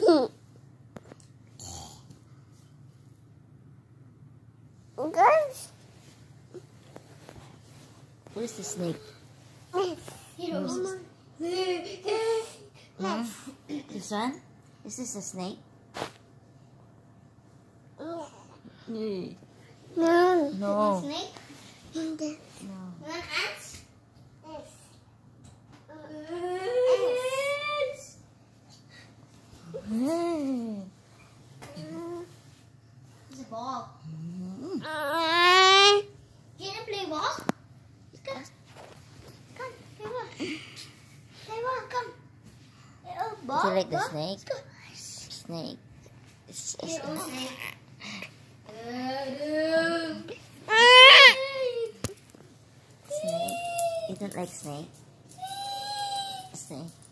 Where's the snake? This one? Is this a snake? No. No. Snake? No. You want ants? Yes. It's a ball. Can you play ball? Come. Come. Play ball. Play ball. Come. Oh, ball. Do you like the ball. snake? Let's go. Snake. It's a Your own snake. snake. Snake. You don't like snake? Snake.